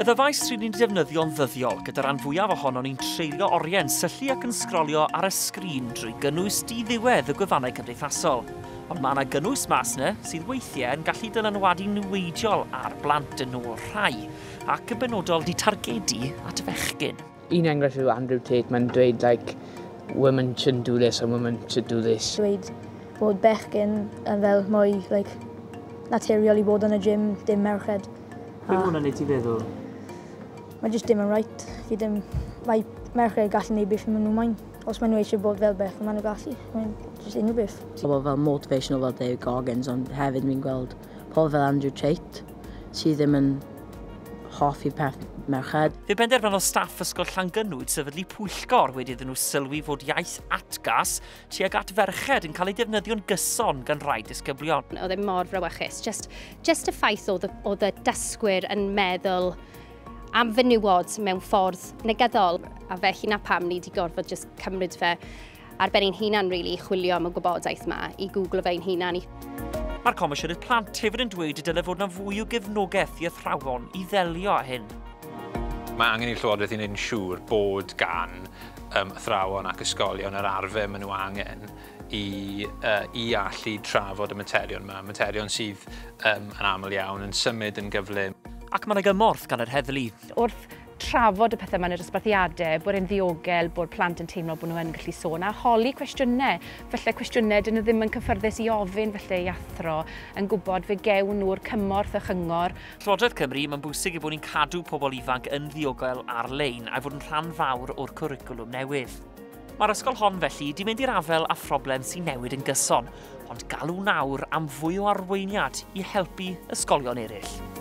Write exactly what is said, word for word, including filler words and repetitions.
Y ddyfais rydyn ni'n defnyddio'n ddyddiol, gyda ran fwyaf ohono ni'n treulio orie'n syllu ac yn sgrolio ar y sgrin drwy gynnwys di-ddiwedd y gwefannau cymdeithasol. Ond mae yna gynnwys mas yna sydd weithiau yn gallu dylanwadu niweidiol ar blant yn ôl rhai, ac yn benodol di targedu at bechgyn. Un enghraifft yw Andrew Tate, mae'n dweud, like, women shouldn't do this and women should do this. Dweud bod bechgyn yn fel mwy, like, naturiol i bod yn y gym, dim merched. Be mae hwnna'n neud ti feddwl? Mae jyst dim yn right. Fi ddim... Mae merched gallu neud beth maen nhw moyn. Os maen nhw eisiau bod fel bech, maen nhw gallu. Mae'n jyst unrhyw beth. Pobl fel motivational fel David Goggins, ond hefyd mi'n gweld pobl fel Andrew Tate, sydd ddim yn hoffi peth merched. Fe benderfynodd staff ysgol Llangynwyd sefydlu pwyllgor wedi iddyn nhw sylwi fod iaith atgas tuag at ferched yn cael ei defnyddio'n gyson gan rai disgyblion. Oedd e mor frawychus. Just, just y ffaith oedd y dysgwyr yn meddwl am fenywod mewn ffordd negyddol. A felly na pam ni wedi gorfod just cymryd fe ar ben ein hunan really, chwilio am y gwybodaeth yma i Google fe'n hunan. Mae'r Comisiynydd Plant hefyd yn dweud y dylai fod yna fwy o gefnogaeth i athrawon i ddelio â hyn. Mae angen i'r Llywodraeth i wneud yn siŵr bod gan um, athrawon ac ysgolion yr arfer maen nhw angen i, uh, i allu trafod y materion yma, materion sydd um, yn aml iawn yn symud yn gyflym. Ac mae yna gymorth gan yr heddlu. Wrth trafod y pethau yma yn yr ysbarthiadau, bod e'n ddiogel, bod plant yn teimlo bod nhw yn gallu sôn, a holi cwestiynau. Felly cwestiynau dyn nhw ddim yn cyfforddus i ofyn felly i athro, yn gwybod fe gewn nhw'r cymorth a chyngor. Llywodraeth Cymru, mae'n bwysig i bod ni'n cadw pobl ifanc yn ddiogel ar lein a fod yn rhan fawr o'r cwricwlwm newydd. Mae'r ysgol hon felly di mynd i'r afel a phroblem sy'n newid yn gyson, ond galw nawr am fwy o arweiniad i helpu ysgolion eraill.